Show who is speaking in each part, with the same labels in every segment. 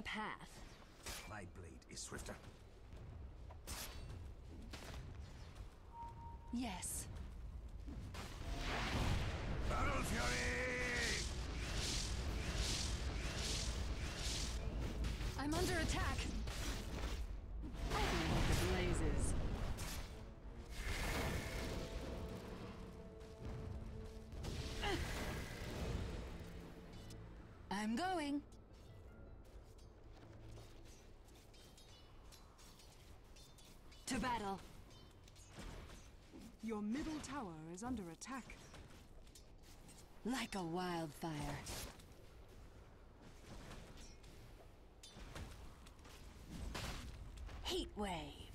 Speaker 1: a path.
Speaker 2: My blade is swifter.
Speaker 1: Yes.
Speaker 2: Battle Fury!
Speaker 1: I'm under attack. I don't like the blazes. I'm going. To battle.
Speaker 3: Your middle tower is under attack.
Speaker 1: Like a wildfire. Heat wave.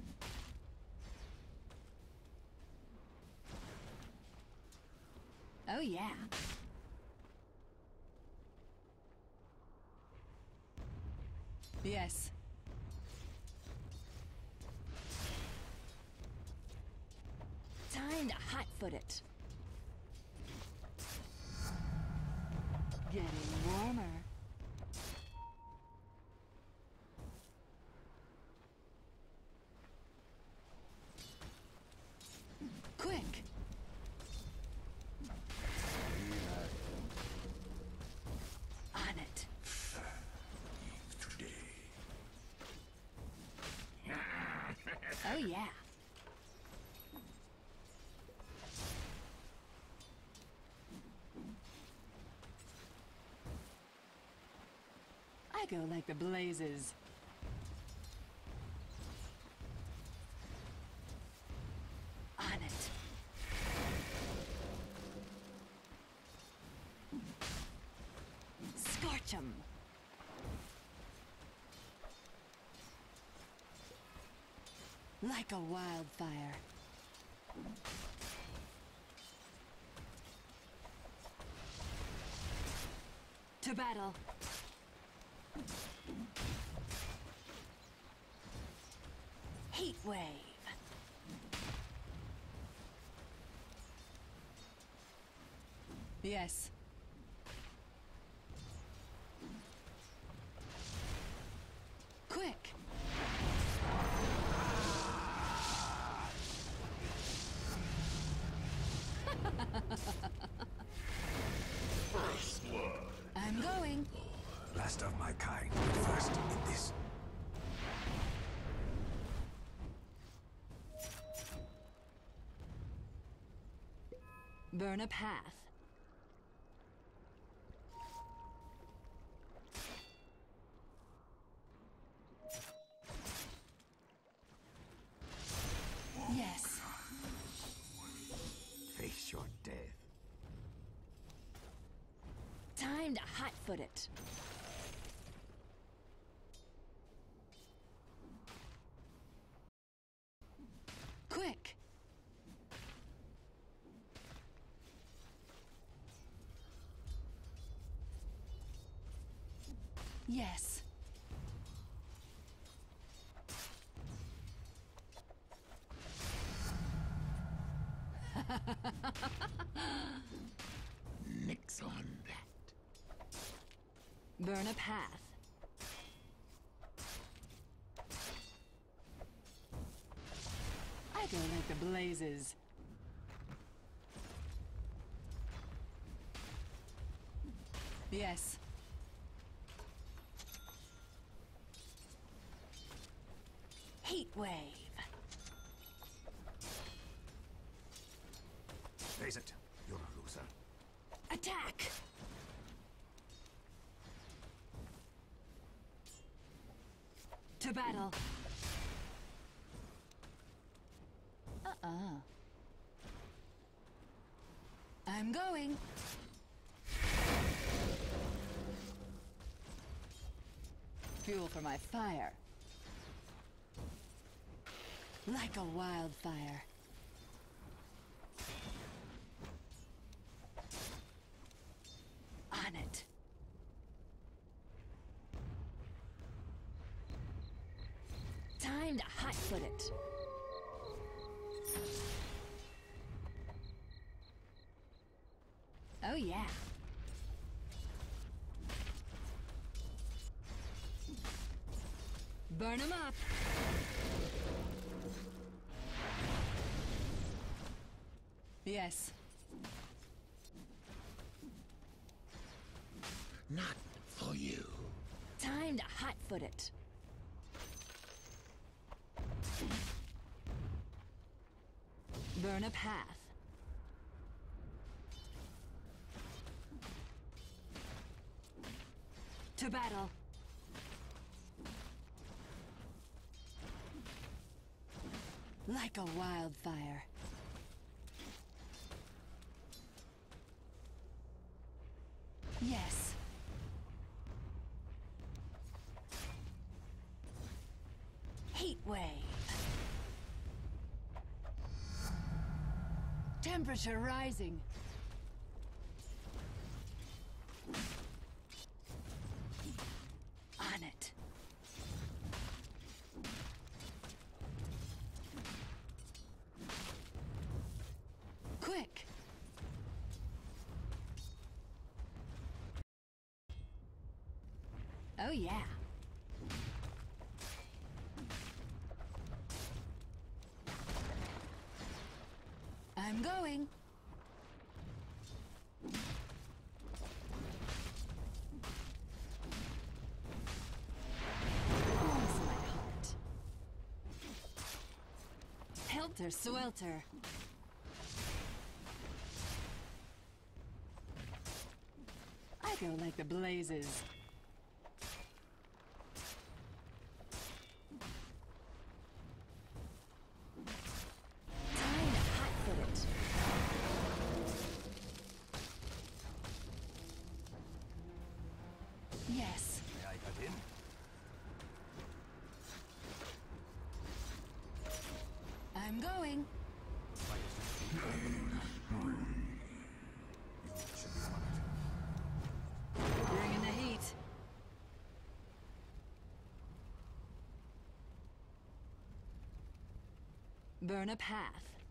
Speaker 1: Oh yeah. Yes. Time to hot-foot it. Getting warmer. Quick! On it.
Speaker 2: Today.
Speaker 1: Oh yeah. I go like the blazes. On it. Scorch 'em. Like a wildfire. To battle. Heat wave. Yes. Quick.
Speaker 2: First blood.
Speaker 1: I'm going.
Speaker 2: Last of my kind, but first in this.
Speaker 1: Burn a path. Yes.
Speaker 2: Face your death.
Speaker 1: Time to hot-foot it. Quick. Yes.
Speaker 2: Nix on that.
Speaker 1: Burn a path. I go like the blazes. Yes. Heat wave.
Speaker 2: Face it, you're a loser.
Speaker 1: Attack! To battle. I'm going. Fuel for my fire. Like a wildfire. On it. Time to hot-foot it. Oh yeah. Burn 'em up! Yes.
Speaker 2: Not for you.
Speaker 1: Time to hot-foot it. Burn a path. To battle. Like a wildfire. Yes. Heat wave. Temperature rising. On it. Quick. Oh yeah. I'm going. Bless my heart. Helter swelter. I go like the blazes. Time to hot-foot it. Yes.
Speaker 2: May I cut in?
Speaker 1: I'm going. Bring in the heat. Burn a path.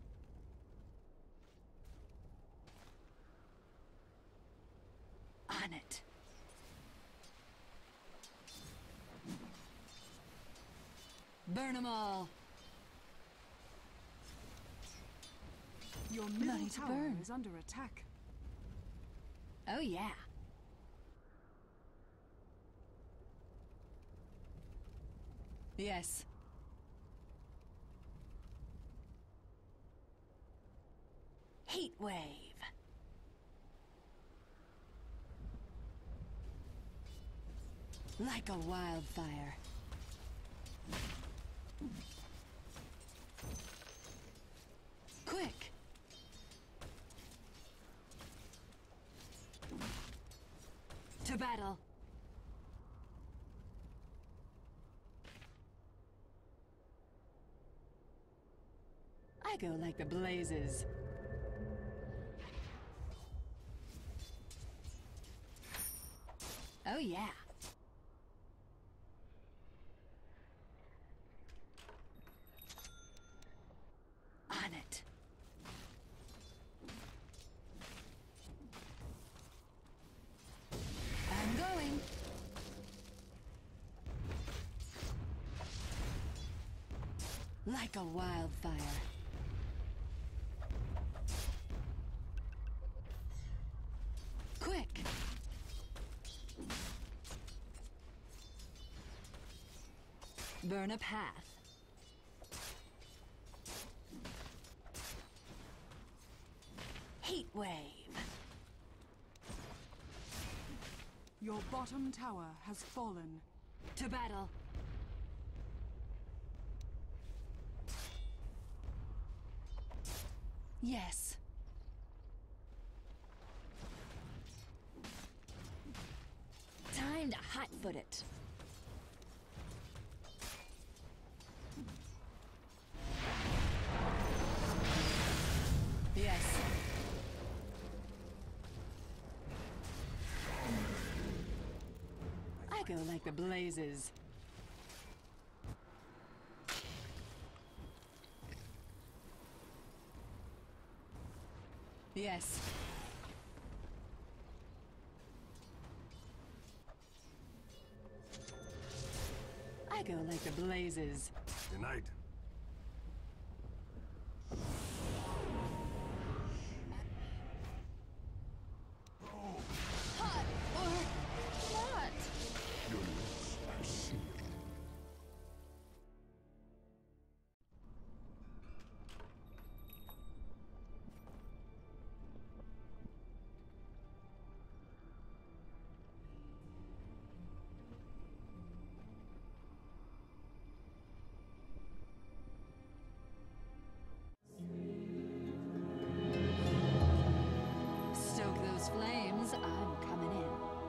Speaker 1: On it. Burn 'em all.
Speaker 3: Your
Speaker 1: Money
Speaker 3: middle
Speaker 1: to
Speaker 3: tower
Speaker 1: burn.
Speaker 3: is under attack.
Speaker 1: Oh yeah. Yes. Heat wave. Like a wildfire. Quick. To battle. I go like the blazes. Oh yeah. On it. I'm going. Like a wildfire. Quick. Burn a path. Heat wave.
Speaker 3: Your bottom tower has fallen.
Speaker 1: To battle. Yes. Time to hot-foot it. Yes. I go like the blazes. Yes. I go like the blazes.
Speaker 4: Denied.
Speaker 5: Hot or not?
Speaker 2: Your lips are sealed.
Speaker 1: Stoke those flames, I'm coming in.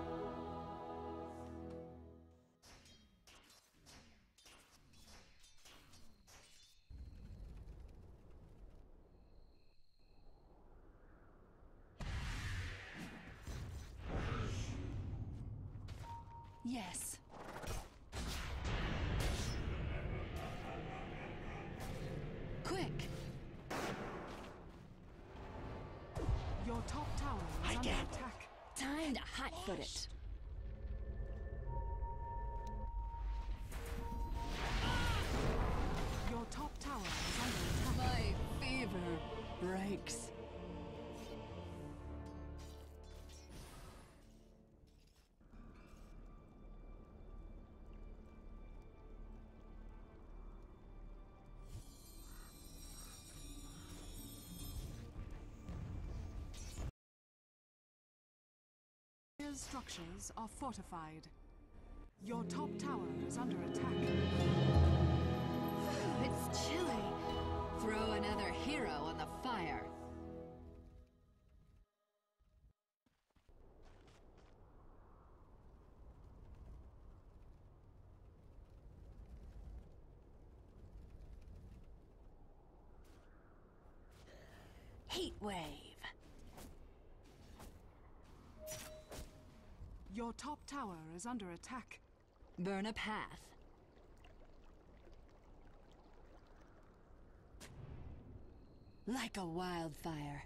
Speaker 1: Yes. Quick!
Speaker 3: Your top tower is under attack.
Speaker 1: Time to hot-foot it.
Speaker 3: Your top tower is under attack.
Speaker 1: My fever breaks.
Speaker 3: Dire's structures are fortified. Your top tower is under attack.
Speaker 1: It's chilly. Throw another hero on the fire. Heat wave.
Speaker 3: Your top tower is under attack.
Speaker 1: Burn a path. Like a wildfire.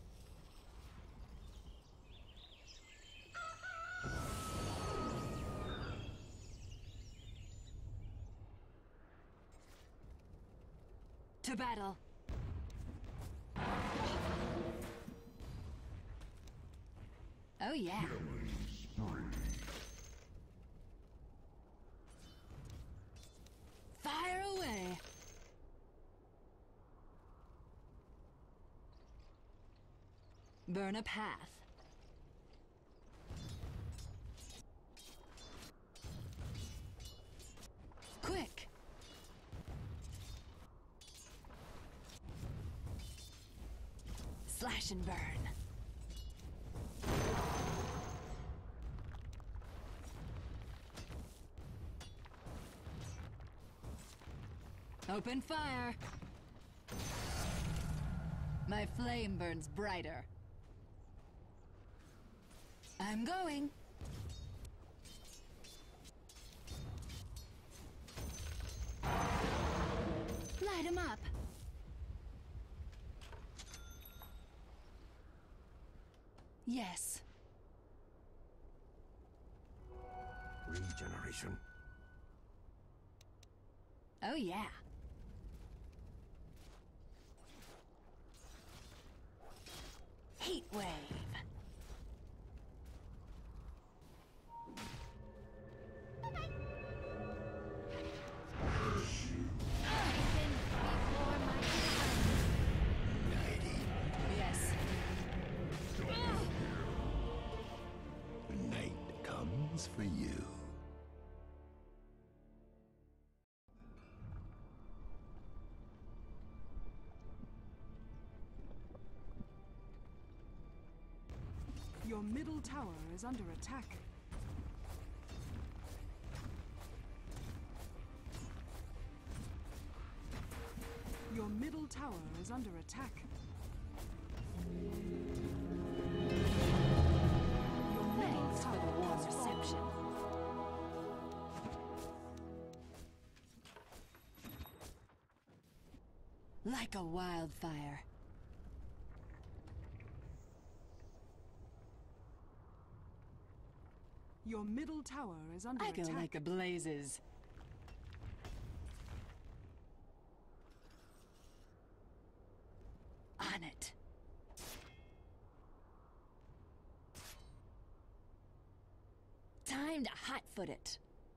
Speaker 1: To battle. Oh yeah. Fire away. Burn a path. Quick. Slash and burn. Open fire. My flame burns brighter. I'm going. Light 'em up. Yes.
Speaker 4: Regeneration.
Speaker 1: Oh yeah. Heat wave. Yes.
Speaker 2: The night comes for you.
Speaker 3: Your middle tower is under attack. Your middle tower is under attack. Your middle
Speaker 1: Thanks for the
Speaker 3: tower
Speaker 1: warm
Speaker 3: has fallen.
Speaker 1: reception. Like a wildfire.
Speaker 3: Your middle tower is under
Speaker 1: I go
Speaker 3: attack.
Speaker 1: like the blazes. On it. Time to hot-foot it.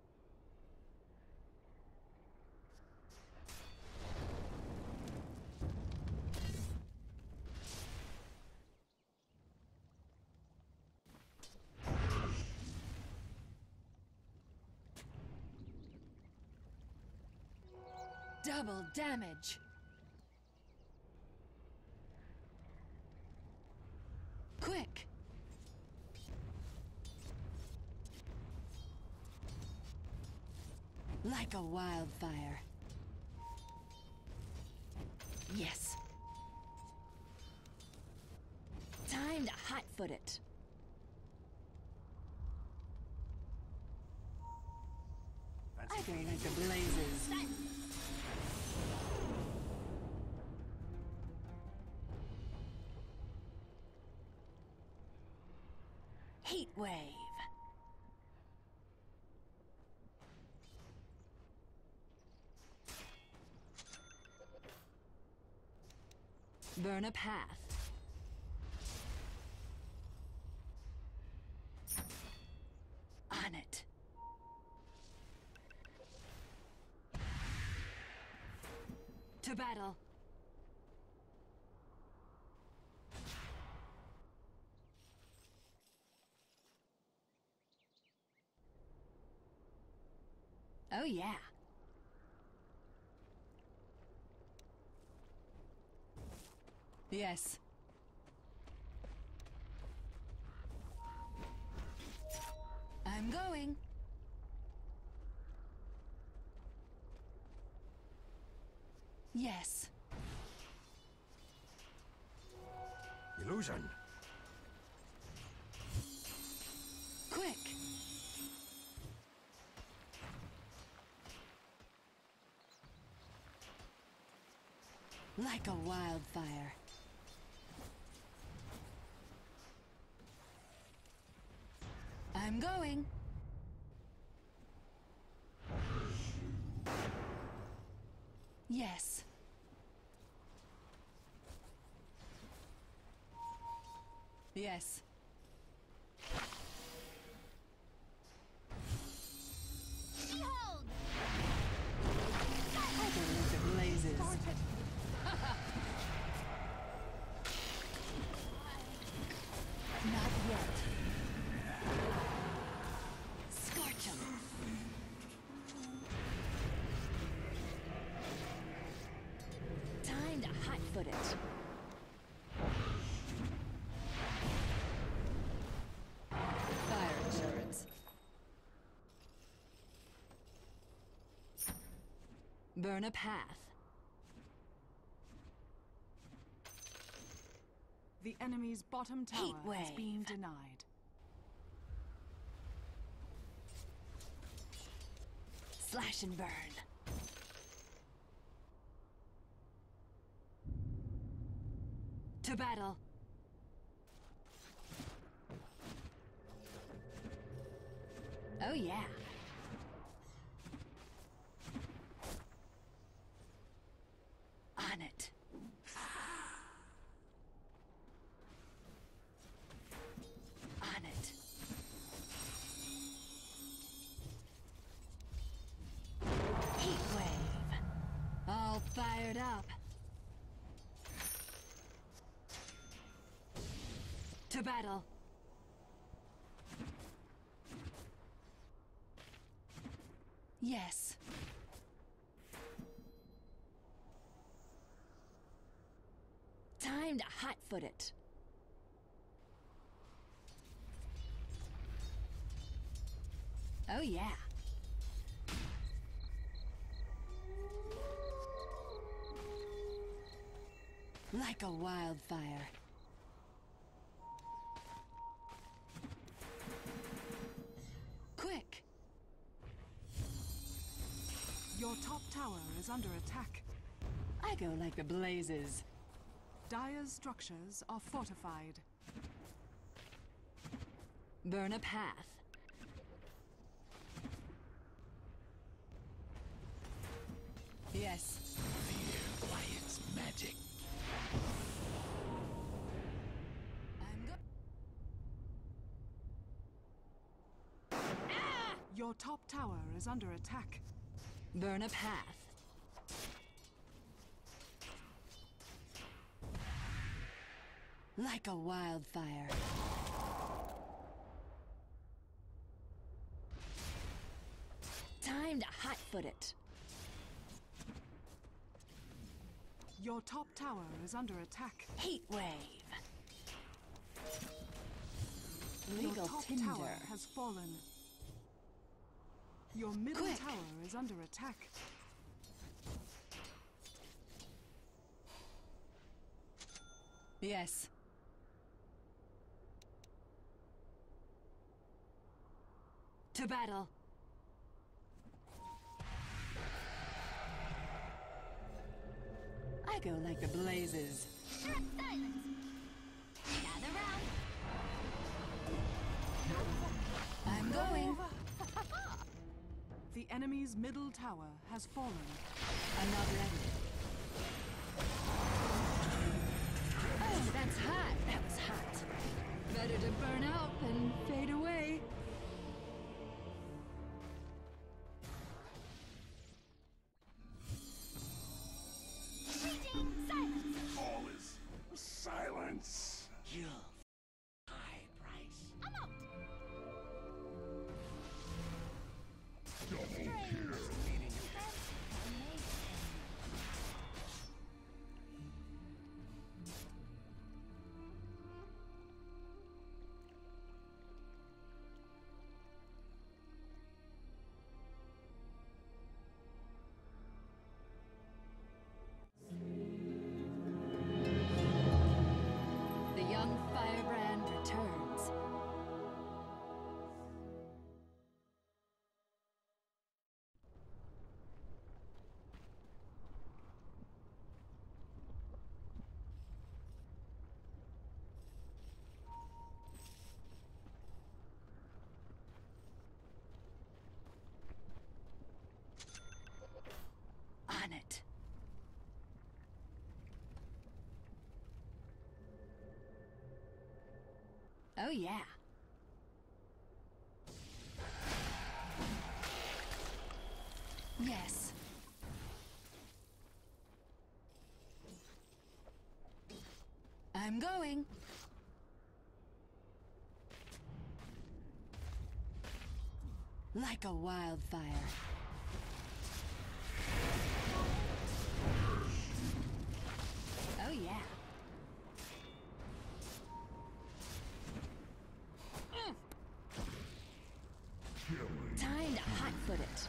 Speaker 1: Double damage. Quick. Like a wildfire. Yes. Time to hot-foot it. I go like the blazes. Heat wave. Burn a path. On it. To battle. Oh yeah. Yes. I'm going. Yes.
Speaker 2: Illusion.
Speaker 1: Quick. Like a wildfire. I'm going. Yes. Yes.
Speaker 5: Behold!
Speaker 1: I can look the blazes. Not yet. Scorch 'em. Time to hot-foot it. Fire insurance. Burn a path.
Speaker 3: The enemy's bottom tower
Speaker 1: Heat
Speaker 3: is being
Speaker 1: wave.
Speaker 3: denied.
Speaker 1: Slash and burn. To battle. Oh yeah. On it. On it. Heat wave. All fired up. To battle. Yes. Time to hot-foot it. Oh yeah. Like a wildfire. Quick.
Speaker 3: Your top tower is under attack.
Speaker 1: I go like the blazes.
Speaker 3: Dire's structures are fortified.
Speaker 1: Burn a path. Yes.
Speaker 2: Fear by its magic.
Speaker 3: Your top tower is under attack.
Speaker 1: Burn a path. Like a wildfire. Time to hot-foot it.
Speaker 3: Your top tower is under attack.
Speaker 1: Heat wave.
Speaker 3: Your
Speaker 1: Legal
Speaker 3: top
Speaker 1: tinder.
Speaker 3: tower has fallen. Your middle
Speaker 1: Quick.
Speaker 3: tower is under attack.
Speaker 1: Yes. To battle. I go like the blazes.
Speaker 5: Short silence. Gather round.
Speaker 1: I'm going.
Speaker 3: The enemy's middle tower has fallen.
Speaker 1: I'm not ready. Oh, that's hot. That was hot. Better to burn out than fade away.
Speaker 5: Preaching silence.
Speaker 2: All is silence. You'll high price.
Speaker 5: I'm out.
Speaker 2: Double kill.
Speaker 5: Amazing.
Speaker 1: The young firebrand returns. On it. Oh yeah. Yes. I'm going. Like a wildfire. Oh yeah. Time to hot-foot it.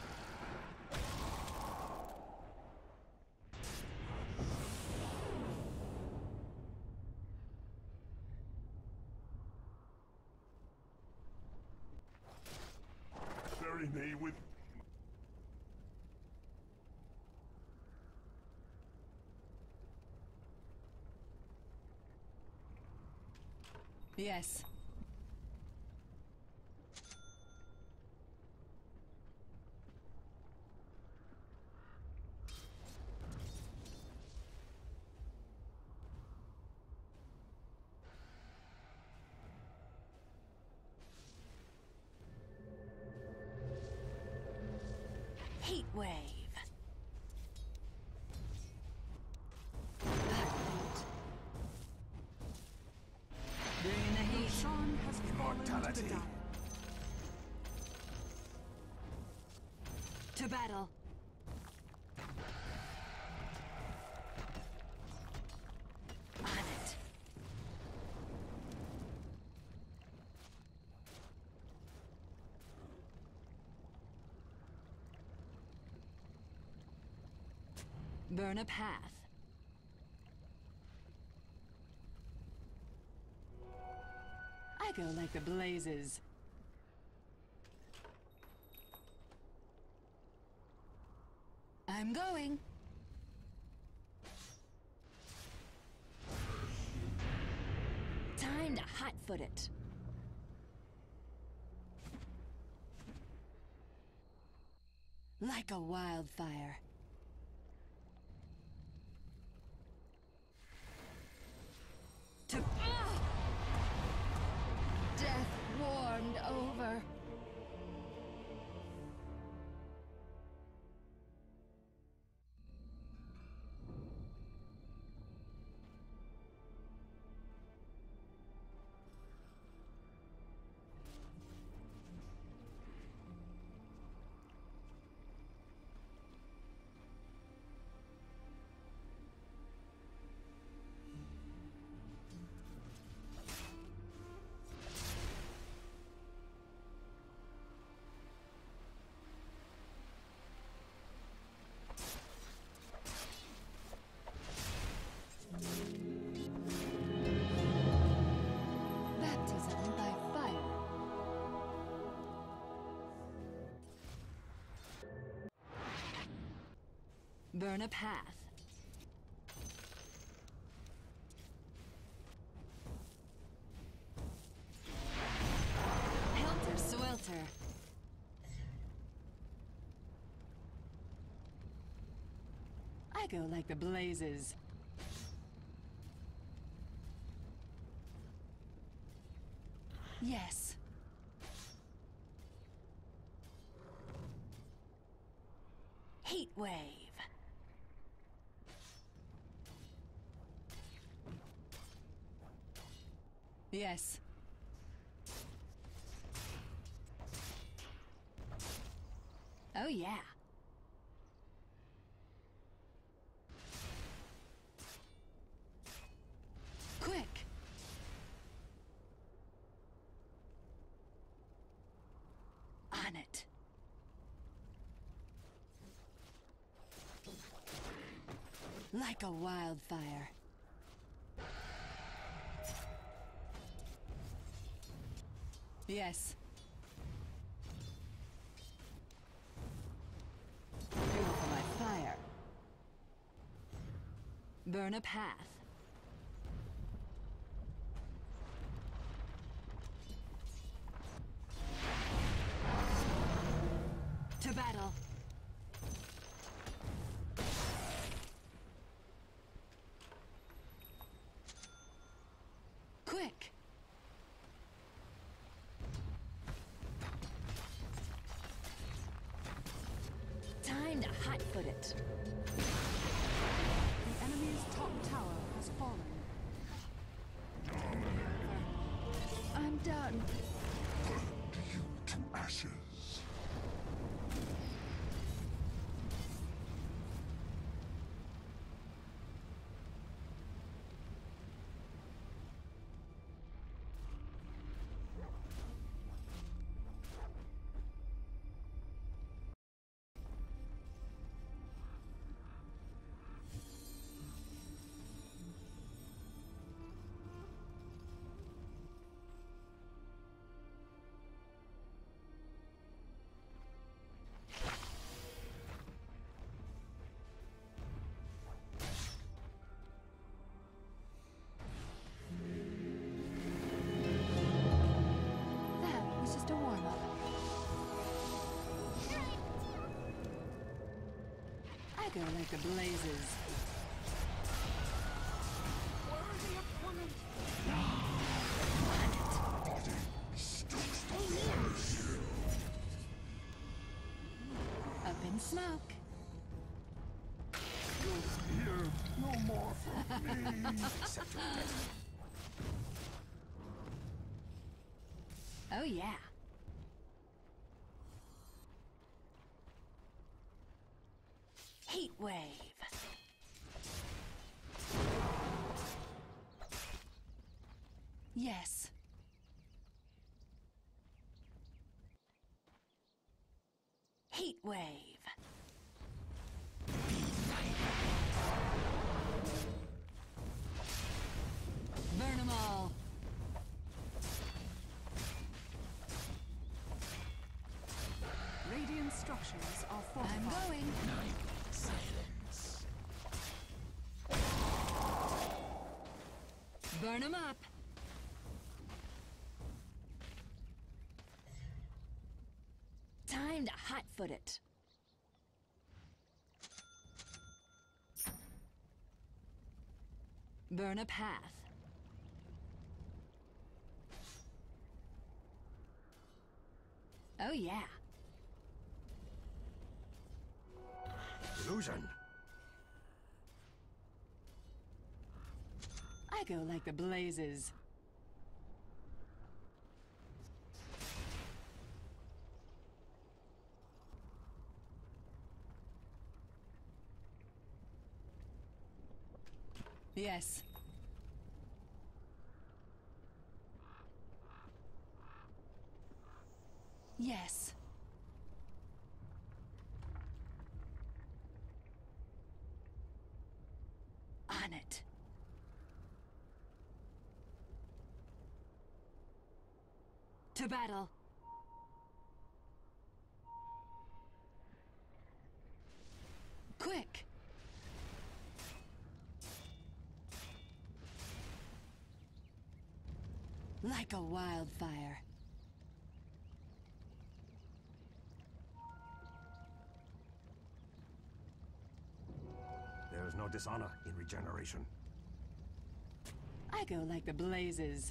Speaker 2: Bury me with.
Speaker 1: Yes. Heat wave. Bringing the heat.
Speaker 3: Sean has fallen to
Speaker 2: Immortality.
Speaker 3: die.
Speaker 1: To battle. On it. Burn a path. I go like the blazes. I'm going. Time to hot-foot it. Like a wildfire. To death warmed over. Burn a path. Helter Swelter. I go like the blazes. Yes. Heat wave. Yes. Oh yeah. Quick. On it. Like a wildfire. Yes. Fuel for my fire. Burn a path. To battle. Quick. Time to hot-foot it.
Speaker 3: The enemy's top tower has fallen.
Speaker 1: I'm done.
Speaker 2: You to ashes.
Speaker 1: That was just a warm-up. I go like the blazes. Up in smoke.
Speaker 2: Here, no more for me.
Speaker 1: Oh yeah. Heat wave. Yes. Heat wave. Burn them all.
Speaker 3: Radiant structures are fortified.
Speaker 1: I'm going.
Speaker 2: Silence.
Speaker 1: Burn them up. Time to hot-foot it. Burn a path. Oh yeah.
Speaker 2: Illusion.
Speaker 1: I go like the blazes. Yes. Yes. On it. To battle. Quick. Like a wildfire.
Speaker 4: There is no dishonor in regeneration.
Speaker 1: I go like the blazes.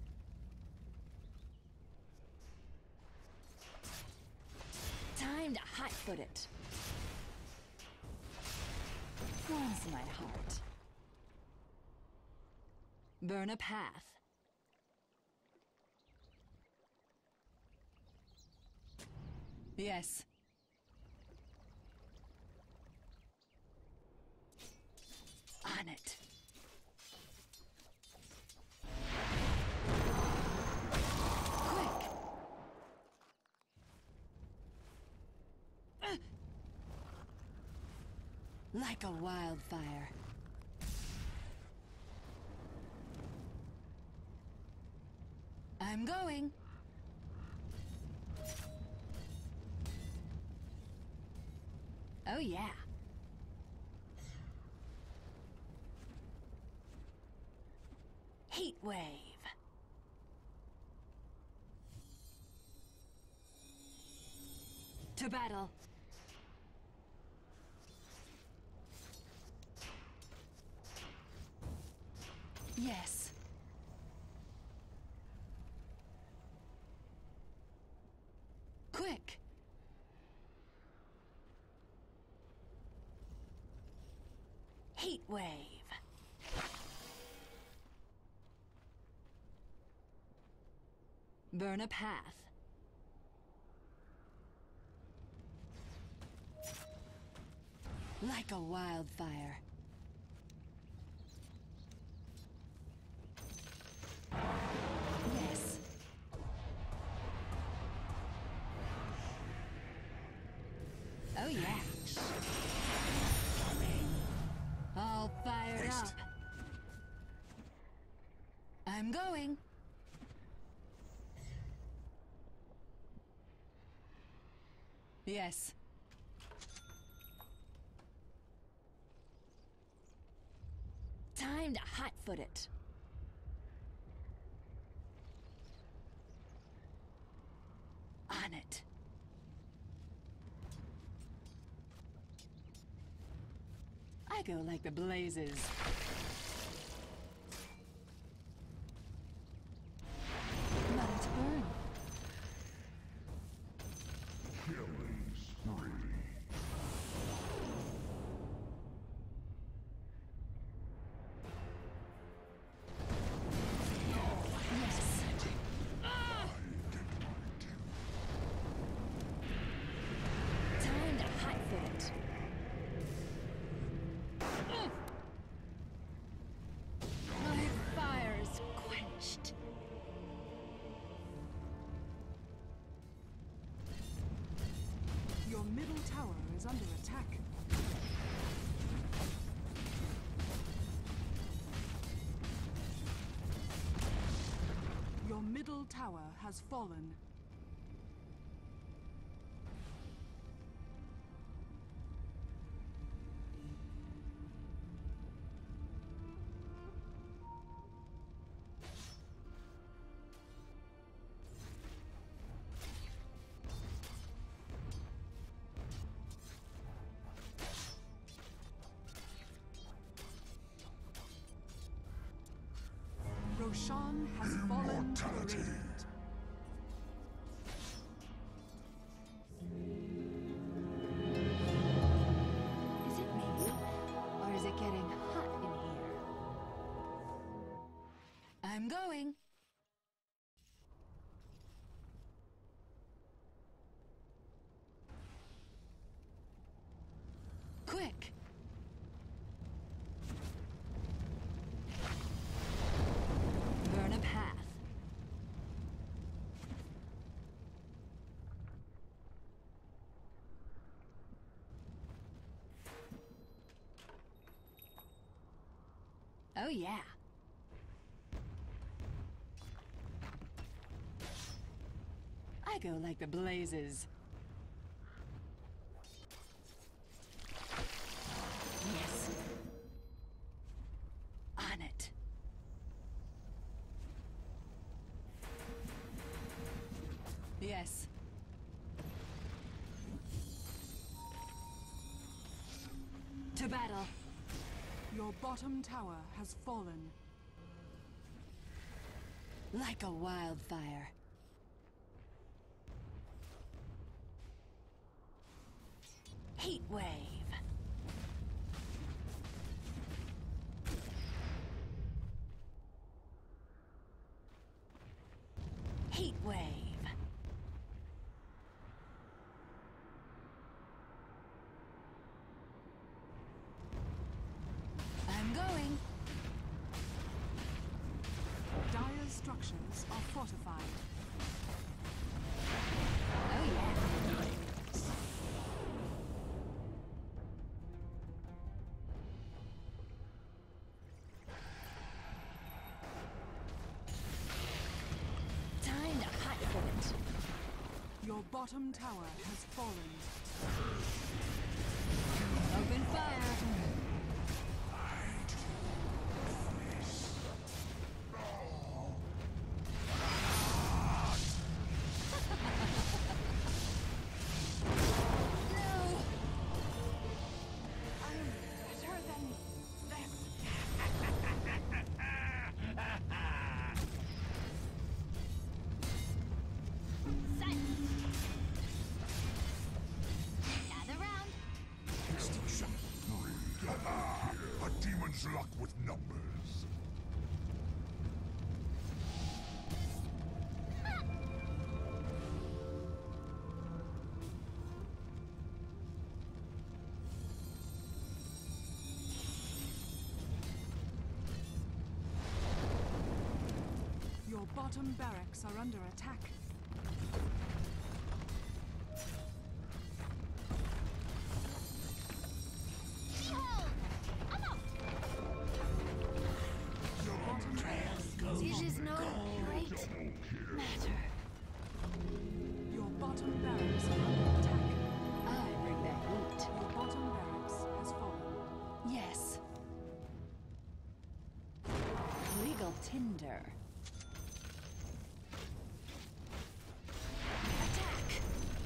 Speaker 1: Time to hot-foot it. Warms my heart. Burn a path. Yes. On it. Quick. Like a wildfire. I'm going. Oh yeah. Heat wave. To battle. Yes. Quick. Heat wave. Burn a path. Like a wildfire. Yes. Oh yeah. All fired
Speaker 4: Haste.
Speaker 1: up. I'm going. Yes. Time to hot-foot it. On it. I go like the blazes. Let it burn.
Speaker 2: Killing spree.
Speaker 1: Yes. Time to hot-foot it. My fire's quenched.
Speaker 3: Your middle tower is under attack. Your middle tower has fallen. Roshan has fallen to the
Speaker 2: Immortality.
Speaker 3: Radiant.
Speaker 1: Is it me? Or is it getting hot in here? I'm going. Quick. Burn a path. Oh yeah. I go like the blazes. Yes. On it. Yes. To battle.
Speaker 3: Your bottom tower has fallen.
Speaker 1: Like a wildfire. Heat wave. Heat wave. I'm going.
Speaker 3: Dire's structures are fortified.
Speaker 1: Oh yeah. Time to hot for it.
Speaker 3: Your bottom tower has fallen.
Speaker 1: Open fire.
Speaker 5: Gather round.
Speaker 2: Extinction 3. A demon's luck with numbers.
Speaker 3: Your bottom barracks are under attack.
Speaker 5: Behold! I'm out!
Speaker 3: Your bottom barracks
Speaker 5: It is no great matter.
Speaker 3: Your bottom barracks are under attack.
Speaker 1: I bring the heat.
Speaker 3: Your bottom barracks has fallen.
Speaker 1: Yes. Legal tinder. Attack!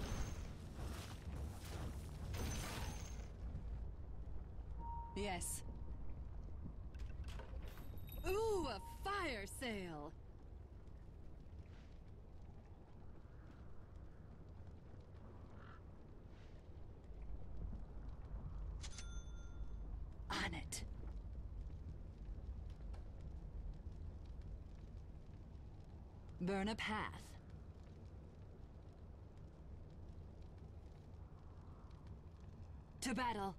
Speaker 1: Yes. Ooh, a fire sale! On it. Burn a path. To battle.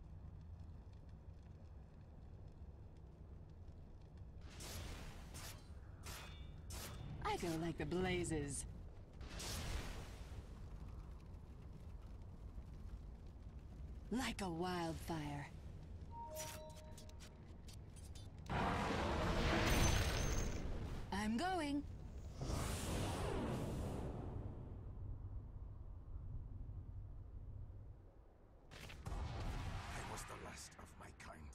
Speaker 1: I go like the blazes. Like a wildfire. I'm going.
Speaker 4: I was the last of my kind.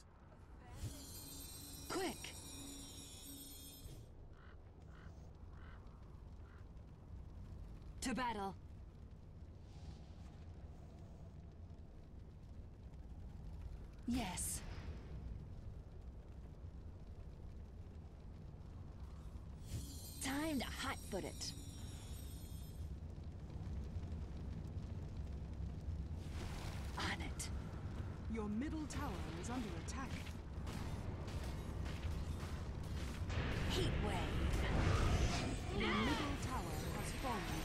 Speaker 1: Quick! To battle. Yes. Time to hot-foot it. On it.
Speaker 3: Your middle tower is under attack.
Speaker 1: Heat wave.
Speaker 3: Your middle tower has fallen.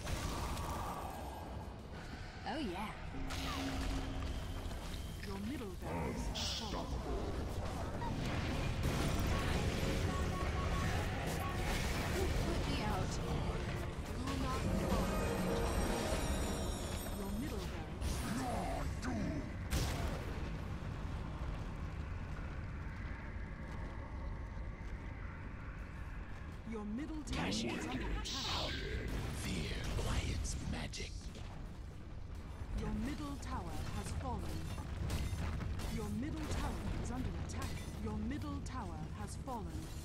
Speaker 1: Oh yeah.
Speaker 3: Your middle barracks has fallen.
Speaker 1: Put me out.
Speaker 3: Do not fall. Your middle barracks has fallen. Your middle tower is under attack.
Speaker 6: Fear quiets magic.
Speaker 3: Your middle tower has fallen. Your middle tower is under attack. Your middle tower has fallen.